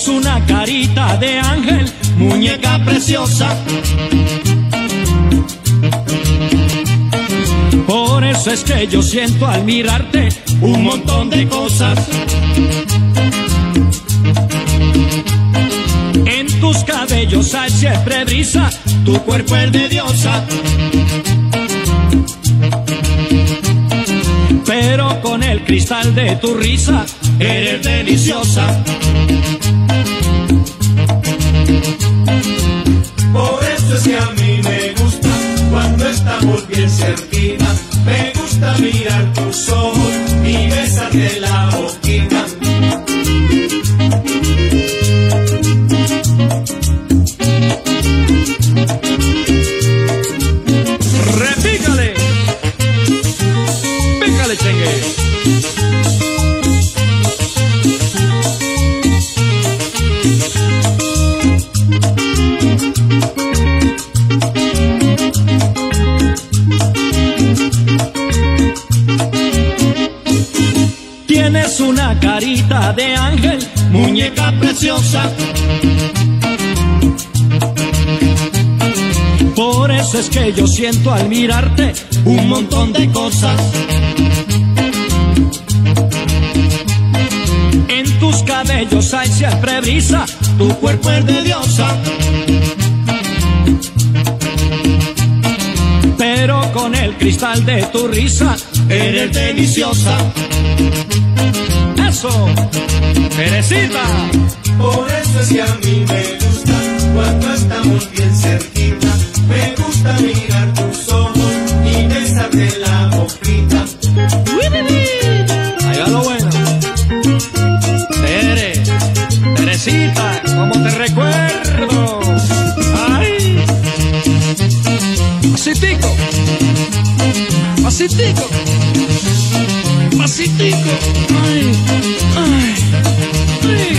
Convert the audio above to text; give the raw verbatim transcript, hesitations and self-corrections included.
Tienes una carita de ángel, muñeca preciosa. Por eso es que yo siento al mirarte un montón de cosas. En tus cabellos hay siempre brisa, tu cuerpo es de diosa. Pero con el cristal de tu risa eres deliciosa. Por eso es que a mí me gusta cuando estamos bien cerquita. Me gusta mirar tus ojos y besarte la boquita. Repícale, pícale, chengue. Tienes una carita de ángel, muñeca preciosa. Por eso es que yo siento al mirarte un montón de cosas. En tus cabellos hay siempre brisa, tu cuerpo es de diosa. Pero con el cristal de tu risa eres deliciosa. ¡Eso! ¡Teresita! Por eso es que a mí me gusta cuando estamos bien cerquita. Me gusta mirar tus ojos y besarte la boquita. Ahí va lo bueno. Tere, Teresita, como te recuerdo. ¡Ay! Pasitico, pasitico, pasitico. Ay, ay, ay.